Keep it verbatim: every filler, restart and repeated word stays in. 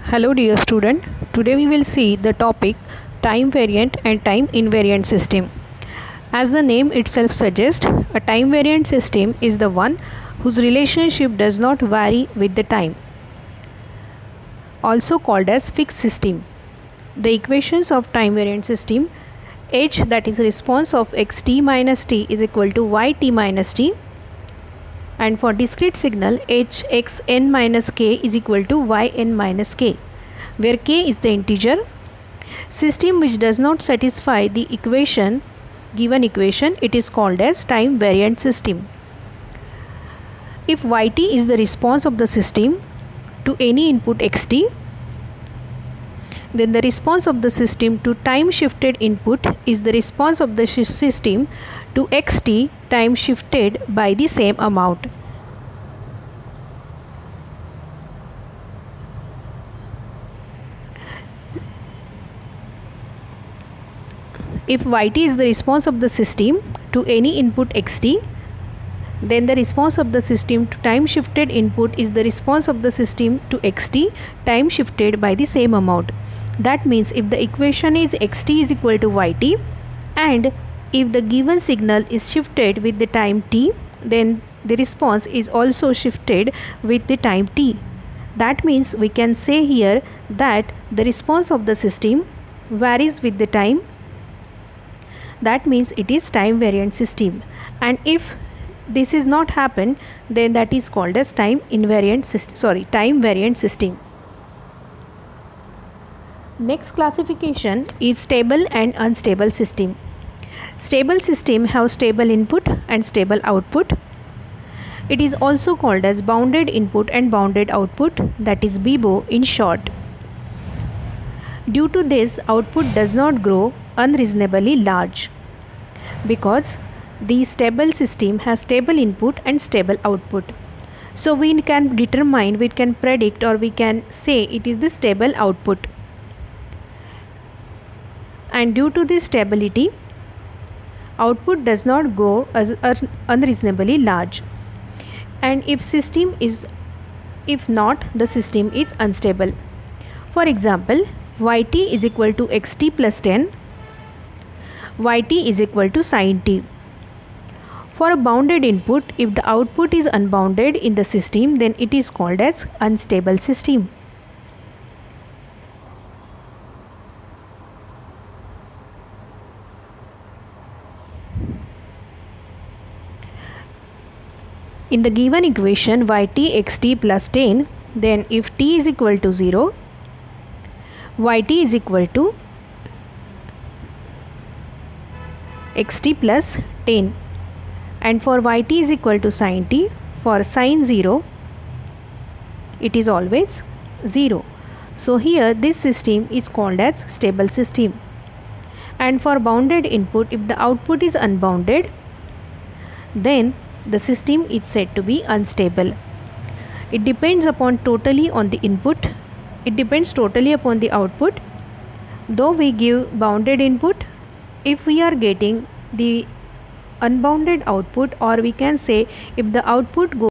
Hello dear student, today we will see the topic time variant and time invariant system. As the name itself suggests, a time variant system is the one whose relationship does not vary with the time, also called as fixed system. The equations of time variant system, h, that is response of xt minus t, is equal to yt minus t, and for discrete signal h x n minus k is equal to yn minus k, where k is the integer. System which does not satisfy the equation given equation, it is called as time variant system. If yt is the response of the system to any input xt, then the response of the system to time shifted input is the response of the system to xt time shifted by the same amount. If yt is the response of the system to any input xt, then the response of the system to time shifted input is the response of the system to xt time shifted by the same amount. That means if the equation is xt is equal to yt, and if the given signal is shifted with the time t, then the response is also shifted with the time t. That means we can say here that the response of the system varies with the time. That means it is time variant system. And if this is not happen, then that is called as time invariant system, sorry, time variant system. Next classification is stable and unstable system. Stable system have stable input and stable output. It is also called as bounded input and bounded output, that is B I B O in short. Due to this, output does not grow unreasonably large because the stable system has stable input and stable output. So we can determine, we can predict, or we can say it is the stable output. And due to this stability, output does not go as unreasonably large. And if system is, if not, the system is unstable. For example, yt is equal to xt plus ten, yt is equal to sin t. For a bounded input, if the output is unbounded in the system, then it is called as unstable system. In the given equation yt xt plus ten, then if t is equal to zero, yt is equal to xt plus ten, and for yt is equal to sin t, for sin zero it is always zero. So here this system is called as stable system. And for bounded input, if the output is unbounded, then the system is said to be unstable. It depends upon totally on the input. It depends totally upon the output. Though we give bounded input, if we are getting the unbounded output, or we can say if the output goes